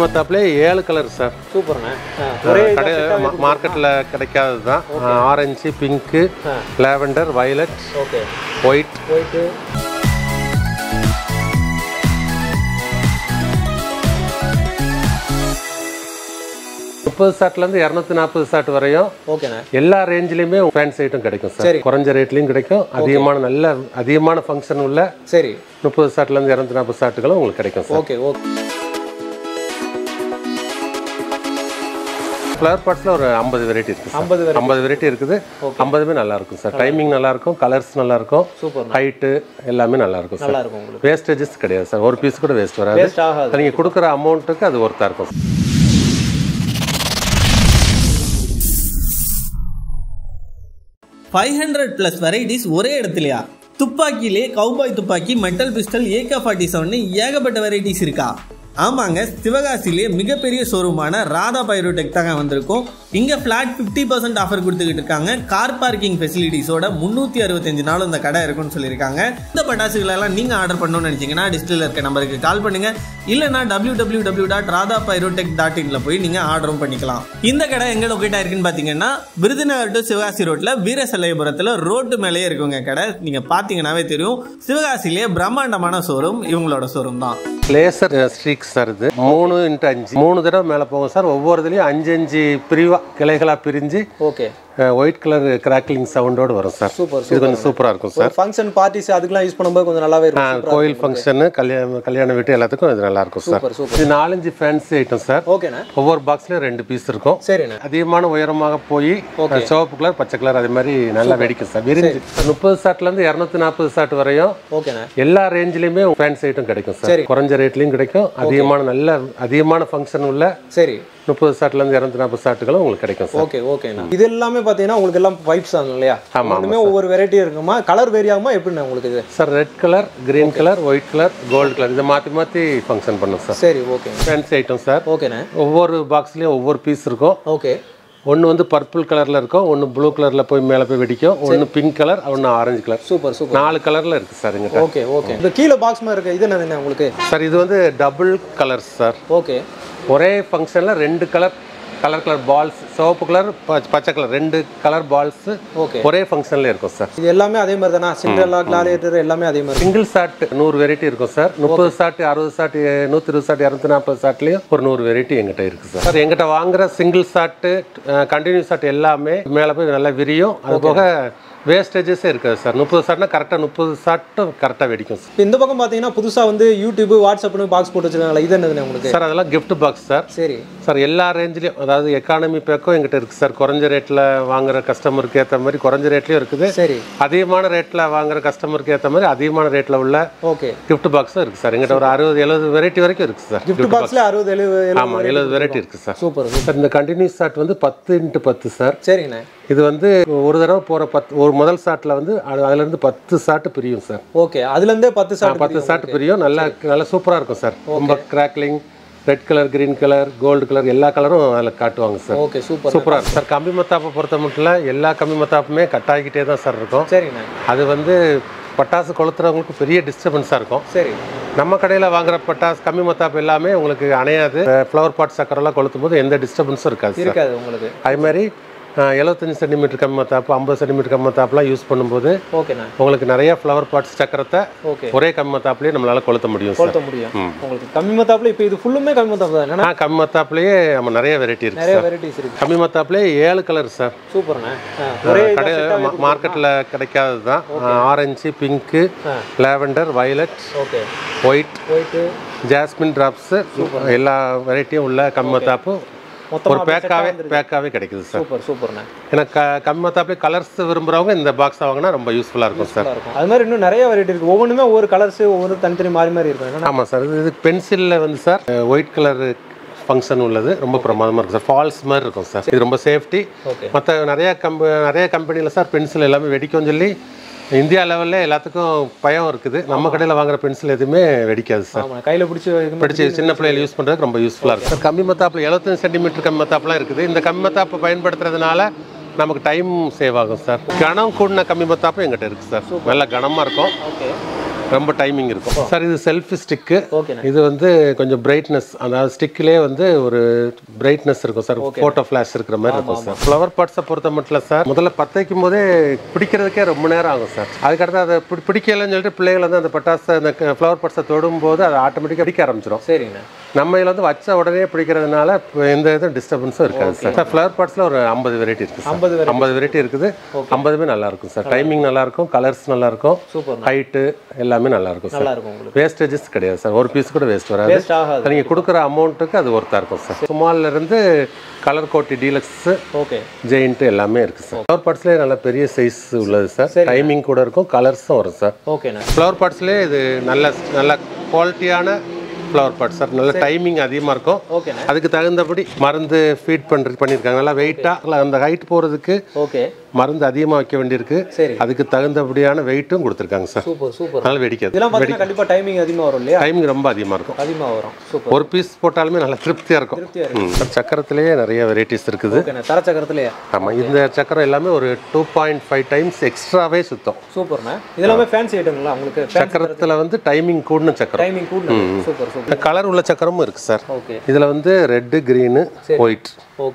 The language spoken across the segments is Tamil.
மத்தாப்ல 7 கலர் சார். சூப்பர்ண்ணே. மார்க்கெட்டில் கிடைக்காதது தான். Orange, pink, lavender, violet, white. $30 240 shot வரையும் எல்லா ரேஞ்சிலையுமே ஃபேன்சி ஐட்டம் கிடைக்கும் சார். குறைஞ்ச ரேட்லையும் கிடைக்கும். அதிகமான ஃபங்க்ஷன் உள்ள 30 ஷாட்ல இருந்து 240 ஷாட்டுகளும் உங்களுக்கு கிடைக்கும் சார். Okay okay. ஃப்ளவர் பாட்ஸ்ல ஒரு 50 வெரைட்டி இருக்கு. 50 வெரைட்டி இருக்குது. 50மே நல்லா இருக்கும் சார். டைமிங் நல்லா இருக்கும், கலர்ஸ் நல்லா இருக்கும், ஹைட் எல்லாமே நல்லா இருக்கும் சார். வேஸ்டேஜஸ் கிடையாது சார். ஒரு பீஸ் கூட வேஸ்ட் வராது. நீங்க கொடுக்குற அமௌண்ட்டுக்கு அது ஒர்த்தா இருக்கும். 500+ வெரைட்டிஸ் ஒரே இடத்துலயா? துப்பாக்கியிலே கவுபாய் துப்பாக்கி, மெட்டல் பிஸ்டல், AK-47 ஏகப்பட்ட வெரைட்டிஸ் இருக்கா? ஆமாங்க, சிவகாசியிலே மிகப்பெரிய ஷோரூமான ராதா பைரோடெக் தாங்க வந்திருக்கும். இங்கே ஃப்ளாட் 50% ஆஃபர் கொடுத்துக்கிட்டு இருக்காங்க. கார் பார்க்கிங் ஃபெசிலிட்டிஸோட 365 நாளும் இந்த கடை இருக்குன்னு சொல்லியிருக்காங்க. இந்த பட்டாசுகளெல்லாம் நீங்கள் ஆர்டர் பண்ணணும்னு நினச்சிங்கன்னா டிஸ்பிளேல இருக்க நம்பருக்கு கால் பண்ணுங்க. இல்லைனா www.radapyrotech.in போய் நீங்கள் ஆர்டரும் பண்ணிக்கலாம். இந்த கடை எங்கே லொக்கேட் ஆயிருக்குன்னு பார்த்தீங்கன்னா விருதுநகர் டு சிவகாசி ரோட்டில் வீரசலையபுரத்தில் ரோட்டு மேலேயே இருக்குங்க கடை. நீங்கள் பார்த்தீங்கன்னாவே தெரியும். சிவகாசியிலே பிரம்மாண்டமான ஷோரூம் இவங்களோட ஷோரூம் தான். Laser streak sir. இது 3x5 3 தடவை மேலே போகும் சார். ஒவ்வொரு இதுலையும் 5 பிரிவா கிளைகளாக பிரிஞ்சு ஒயிட் கலர் கிராக்லிங் சவுண்டோடு வரும் சார். இது கொஞ்சம் சூப்பராக இருக்கும் சார். ஃபங்க்ஷன் பார்ட்டிஸ் அதுக்கெல்லாம் யூஸ் பண்ணும்போது கொஞ்சம் நல்லாவே இருக்கும். கோயில் ஃபங்க்ஷனு, கல்யாண வீட்டு எல்லாத்துக்கும் இது நல்லா இருக்கும் சார். இது 4-5 ஃபேன்சி ஐட்டம் சார். ஓகேண்ணா. ஒவ்வொரு பாக்ஸ்லயும் 2 பீஸ் இருக்கும். சரிண்ணா. அதிகமான உயரமாக போய் சிவப்பு கலர், பச்சை கலர் அதே மாதிரி நல்லா வெடிக்கும் சார். விரிஞ்சு 30 ஷாட்ல இருந்து 240 ஷாட் வரையும் எல்லா ரேஞ்சிலையுமே ஃபேன்சி ஐட்டம் கிடைக்கும் சார். குறைஞ்ச ரேட்லையும் கிடைக்கும். அதிகமான ஃபங்க்ஷன் உள்ள 30 ஷாட்ல இருந்து 240 ஷாட்டுகளும் உங்களுக்கு கிடைக்கும் சார். ஓகே ஓகேண்ணா. இது எல்லாமே பார்த்தீங்கன்னா உங்களுக்கு எல்லாம் பைப்ஸ் தான் இல்லையா? ஆமாமே ஒவ்வொரு வெரைட்டி இருக்குமா? கலர் வேரி ஆகுமா எப்படிண்ணா உங்களுக்கு இது? Sir red colour, green colour, white colour, gold colour இதை மாற்றி ஃபங்க்ஷன் பண்ணும் சார். சரி ஓகே. Fancy item sir. ஓகேண்ணா. ஒவ்வொரு பாக்ஸ்லயும் ஒவ்வொரு பீஸ் இருக்கும். ஓகே. ஒன்று வந்து பர்பிள் கலரில் இருக்கும், ஒன்று ப்ளூ கலரில் போய் மேலே போய் வெடிக்கும், ஒன்று பிங்க் கலர், ஒன்று ஆரஞ்சு கலர். Super super. 4 கலரில் இருக்குது சார் எங்கிட்ட. Okay okay. இந்த கீழே பாக்ஸ் மாதிரி இருக்குது, இது என்ன உங்களுக்கு? சார் இது வந்து டபுள் கலர்ஸ் சார். ஓகே. ஒரே ஃபங்க்ஷனில் 2 கலர் பால்ஸ், சிவப்பு கலர், பச்சை கலர் 2 கலர் பால்ஸ் ஒரே ஃபங்க்ஷனில் இருக்கும் சார். இது எல்லாமே அதே மாதிரி தானா? சிண்டர்லா, கிளாடியேட்டர் எல்லாமே அதே மாதிரி. சிங்கிள் ஷாட் 100 வெரைட்டி இருக்கும் சார். 30 ஷாட், 60 ஷாட், 120 ஷாட், 240 ஷாட்லேயும் ஒரு 100 வெரைட்டி எங்கிட்ட இருக்குது சார். சார் எங்கிட்ட வாங்குற சிங்கிள் ஷாட்டு, கண்டினியூ ஷாட் எல்லாமே மேலே போய் நல்லா விரியும். அது போக வேஸ்டேஜஸே இருக்காது சார். 30 ஷாட்னா கரெக்டாக 30 ஷாட்டும் கரெக்டாக வெடிக்கும் சார். இந்த பக்கம் பார்த்தீங்கன்னா புதுசாக வந்து யூடியூப், வாட்ஸ்அப்னு பாக்ஸ் போட்டு வச்சுருக்காங்களா? இது என்னதுண்ணே உங்களுக்கு? சார் அதெல்லாம் கிஃப்ட் பாக்ஸ் சார். சரி சார். எல்லா ரேஞ்சிலையும், அதாவது எக்கானமி பேக்கும் எங்கிட்ட இருக்குது சார். குறைஞ்ச ரேட்டில் வாங்குற கஸ்டமருக்கு ஏற்ற மாதிரி குறைஞ்ச ரேட்லையும் இருக்குது. சரி. அதிகமான ரேட்டில் வாங்குற கஸ்டமருக்கு ஏற்ற மாதிரி அதிகமான ரேட்டில் உள்ள கிஃப்ட் பாக்ஸும் இருக்குது சார். எங்கிட்ட ஒரு 60-70 வெரைட்டி வரைக்கும் இருக்குது சார். கிஃப்ட் பாக்ஸில் 60-70 ஆமாம் 70 வெரைட்டி இருக்குது சார். Super sir. இந்த கண்டினியூஸ் ஷாட் வந்து 10x10 சார். சரிண்ணே. இது வந்து ஒரு தடவை போகிற ஒரு முதல் ஷாட்டில் வந்து அதுலேருந்து 10 ஷாட்டு பிரியும் சார். ஓகே. அதுலேருந்தே 10 ஷாட் பிரியும். நல்லா சூப்பராக இருக்கும் சார். ரொம்ப crackling, red colour, green colour, gold colour எல்லா கலரும் அதில் காட்டுவாங்க சார். ஓகே சூப்பராக இருக்கும் சார். கம்பி மத்தாப்பை பொறுத்த மட்டும் எல்லா கம்பி மத்தாப்புமே கட் ஆகிக்கிட்டே தான் சார் இருக்கும். சரிண்ணே. அது வந்து பட்டாசு கொளுத்துறவங்களுக்கு பெரிய டிஸ்டர்பன்ஸாக இருக்கும். சரி. நம்ம கடையில் வாங்குற பட்டாசு கம்பி மத்தாப்பு எல்லாமே உங்களுக்கு அணையாது. ஃப்ளவர் பாட் சக்கரெல்லாம் கொளுத்தும் போது எந்த டிஸ்டர்பன்ஸும் இருக்காது உங்களுக்கு. அது மாதிரி 75 சென்டிமீட்டர் கம்மி மத்தாப்பு, 50 சென்டிமீட்டர் கம்மி மத்தாப்புலாம் யூஸ் பண்ணும்போது உங்களுக்கு நிறைய ஃப்ளவர் பாட்ஸ் சக்கரத்தை ஒரே கம்மி மத்தாப்புலேயே நம்மளால கொளுத்த முடியும். உங்களுக்கு கம்மி மத்தாப்புல இப்போ இது ஃபுல்லுமே கம்மி மத்தாப்பு தான். கம்மி மத்தாப்புலேயே நம்ம நிறைய வெரைட்டி இருக்கு. கம்மி மத்தாப்புலேயே 7 கலர் சார். சூப்பர்ண்ணே. கடையில் மார்க்கெட்டில் கிடைக்காதது தான். Orange, pink, lavender, violet, white, jasmine drops எல்லா வெரைட்டியும் உள்ள கம்மி மத்தாப்பு ஒரு பேக்காவே கிடைக்குது சார். சூப்பர் சூப்பர்ண்ணே. எனக்கு கம்மி மத்தாப்புல கலர்ஸ் விரும்புறவங்க இந்த பாக்ஸ் வாங்கினா ரொம்ப யூஸ்ஃபுல்லாக இருக்கும் சார். அது மாதிரி இன்னும் நிறைய வெரைட்டி இருக்குது. ஒவ்வொன்றுமே ஒவ்வொரு கலர்ஸ், ஒவ்வொரு தனித்தனி மாறி இருக்கும். ஆமாம் சார். இது பென்சிலில் வந்து சார் ஒயிட் கலர் ஃபங்க்ஷன் உள்ளது ரொம்ப பிரமாதமாக இருக்கும் சார். ஃபால்ஸ் மாதிரி இருக்கும் சார். இது ரொம்ப சேஃப்டி. மற்ற நிறைய கம்பெனியில் சார் பென்சில் எல்லாமே வெடிக்கும்னு சொல்லி இந்தியா லெவலில் எல்லாத்துக்கும் பயம் இருக்குது. நம்ம கடையில் வாங்குற பென்சில் எதுவுமே வெடிக்காது சார். கையில் பிடிச்சி சின்ன பிள்ளைகள் யூஸ் பண்ணுறதுக்கு ரொம்ப யூஸ்ஃபுல்லாக இருக்குது சார். கம்மி மத்தாப்பில் 75 சென்டிமீட்டர் கம்மி மத்தாப்புலாம் இருக்குது. இந்த கம்மி மத்தாப்பு பயன்படுத்துறதுனால நமக்கு டைம் சேவ் ஆகும் சார். கனம் கூடின கம்மி மத்தாப்பும் எங்கிட்ட இருக்குது சார். நல்லா கனமாக இருக்கும். ரொம்ப டைமிங் இருக்கும் சார். இது செல்ஃபி ஸ்டிக்கு. ஓகே. இது வந்து கொஞ்சம் பிரைட்னஸ், அதாவது ஸ்டிக்லேயே வந்து ஒரு பிரைட்னஸ் இருக்கும் சார், ஃபோட்டோ ஃப்ளாஷ் இருக்கிற மாதிரி இருக்கும் சார். ஃப்ளவர் பாட்ஸை பொறுத்த மட்டும் சார், முதல்ல பற்ற வைக்கும் போதே பிடிக்கிறதுக்கே ரொம்ப நேரம் ஆகும் சார். அதுக்கடுத்து அதை பிடிக்கலன்னு சொல்லிட்டு பிள்ளைகள் வந்து அந்த பட்டாசை அந்த ஃப்ளவர் பாட்ஸை தொடும்போது அதை ஆட்டோமேட்டிக்காக பிடிக்க ஆரம்பிச்சிடும். சரிங்க. நம்ம இதில் வந்து வச்ச உடனே பிடிக்கிறதுனால எந்த இதுவும் டிஸ்டர்பன்ஸும் இருக்காது சார். ஃப்ளவர் பாட்ஸில் ஒரு 50 வெரைட்டி இருக்குது சார். 50 வெரைட்டி இருக்குது. 50மே நல்லா இருக்கும் சார். டைமிங் நல்லா இருக்கும், கலர்ஸ் நல்லா இருக்கும், ஹைட்டு எல்லாமே நல்லா இருக்கும் சார். வேஸ்டேஜஸ் கிடையாது சார். ஒரு பீஸ் கூட வேஸ்ட் வராது. நீங்கள் கொடுக்குற அமௌண்ட்டுக்கு அது ஒர்த்தாக இருக்கும் சார். ஸ்மால்ல இருந்து கலர் கோட்டி டீலக்ஸ், ஜெயிண்ட் எல்லாமே இருக்குது சார். ஃப்ளவர் பாட்ஸ்லேயே நல்ல பெரிய சைஸ் உள்ளது சார். டைமிங் கூட இருக்கும், கலர்ஸும் வரும் சார். ஃப்ளவர் பாட்ஸ்லேயே இது நல்ல குவாலிட்டியான ஃப்ளவர் பாட் சார். நல்ல டைமிங் அதிகமாக இருக்கும். அதுக்கு தகுந்தபடி மருந்து ஃபீட் பண்ணியிருக்காங்க. நல்லா வெயிட்டாக அந்த ஹைட் போகிறதுக்கு மருந்து அதிகமாக வைக்க வேண்டியிருக்கு. அதுக்கு தகுந்தபடியான வெயிட்டும் கொடுத்துருக்காங்க சார். நல்லா வெடிக்காது. கண்டிப்பாக டைமிங் அதிகமாக வரும் இல்லையா? டைமிங் ரொம்ப அதிகமாக இருக்கும். அதிகமாக வரும். ஒரு பீஸ் போட்டாலுமே நல்லா திருப்தியாக இருக்கும். சக்கரத்திலேயே நிறைய வெரைட்டிஸ் இருக்குது. தர சக்கரத்திலேயே. ஆமாம், இந்த சக்கரம் எல்லாமே ஒரு 2.5 டைம்ஸ் எக்ஸ்ட்ராவே சுத்தம். சூப்பர்ண்ணா. இதெல்லாமே ஃபேன்சி ஐட்டங்களா உங்களுக்கு? சக்கரத்தில் வந்து டைமிங் கூடன சக்கரம். டைமிங் கூடன. Super super. கலர் உள்ள சக்கரமும் இருக்கு சார். இதில் வந்து red, green, white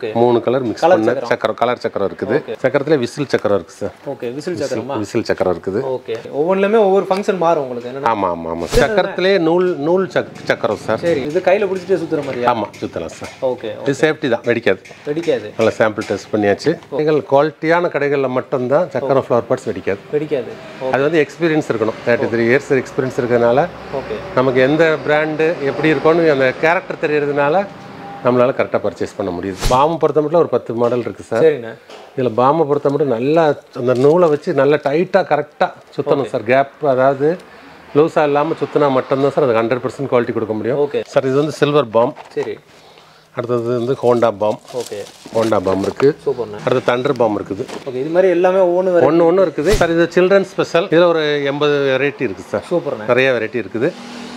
3 colour mix பண்ண சக்கரம், கலர் சக்கரம் இருக்குது. சக்கரத்துல விசில் சக்கரம் இருக்கு சார். ஓகே, விசில் சக்கரமா? விசில் சக்கரம் இருக்குது. ஓகே. ஒவ்வொன்றுமே ஒவ்வொரு ஃபங்க்ஷன் மாறும் உங்களுக்கு என்ன? ஆமா ஆமா ஆமா. சக்கரத்திலே நூல் சக்கரம் சார். சரி, இது கையில பிடிச்சிட்டே சுத்துற மாதிரியா? ஆமா, சுத்தலாம் சார். ஓகே. இது சேஃப்டி தான், வெடிக்காது. நல்ல சாம்பிள் டெஸ்ட் பண்ணியாச்சு. குவாலிட்டியான கடைகளில் மட்டும்தான் சக்கரம் ஃப்ளவர் பாட்ஸ் வெடிக்காது. அது வந்து எக்ஸ்பீரியன்ஸ் இருக்கணும். 33 இயர்ஸ் எக்ஸ்பீரியன்ஸ் இருக்கிறதுனால நமக்கு எந்த பிராண்டு எப்படி இருக்கும்னு அந்த கேரக்டர் தெரியறதுனால நம்மளால கரெக்டாக பர்ச்சேஸ் பண்ண முடியுது. பாம்பு பொறுத்த மட்டும் ஒரு 10 மாடல் இருக்குது சார். இதில் பாம்பை பொறுத்த மட்டும் நல்லா அந்த நூலை வச்சு நல்லா டைட்டாக கரெக்டாக சுற்றணும் சார். கேப் அதாவது லூஸாக இல்லாமல் சுற்றினா மட்டும்தான் சார் அது 100% குவாலிட்டி கொடுக்க முடியும். சார் இது வந்து சில்வர் பாம். சரி. அடுத்தது வந்து ஹோண்டா பாம். ஹோண்டா பாம் இருக்குது. அடுத்து தண்டர் பாம் இருக்குது. இது மாதிரி எல்லாமே ஒன்று இருக்குது சார். இது சில்ட்ரன் ஸ்பெஷல். இதில் ஒரு 80 வெரைட்டி இருக்குது சார். சூப்பர், நிறைய வெரைட்டி இருக்குது.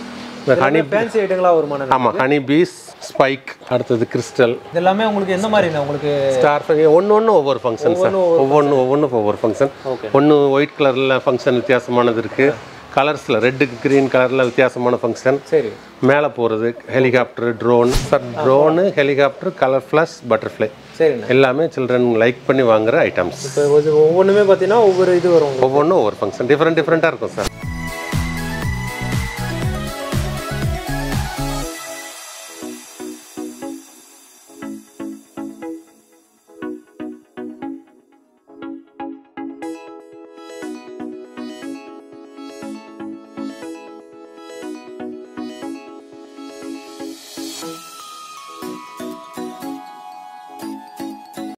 ஹனி ஃபேன்சி ஐட்டங்களா வருமான? ஆமாம், ஹனி பீஸ், ஸ்பைக், அடுத்தது கிறிஸ்டல். இதெல்லாமே உங்களுக்கு எந்த மாதிரி உங்களுக்கு ஸ்டார் ஒன்று ஒவ்வொரு ஃபங்க்ஷன் சார். ஒவ்வொரு ஃபங்க்ஷன். ஒன்று ஒயிட் கலரில் ஃபங்க்ஷன் வித்தியாசமானது இருக்குது. கலர்ஸில் ரெட்டு, க்ரீன் கலரில் வித்தியாசமான ஃபங்க்ஷன். சரி. மேலே போகிறது helicopter, drone sir. Drone, helicopter, colour flash, butterfly எல்லாமே சில்ட்ரன் லைக் பண்ணி வாங்குற ஐட்டம்ஸ். ஒவ்வொன்றுமே பார்த்தீங்கன்னா ஒவ்வொரு இது வரும். ஒவ்வொன்றும் ஒவ்வொரு ஃபங்க்ஷன் டிஃப்ரெண்ட்டாக இருக்கும் சார்.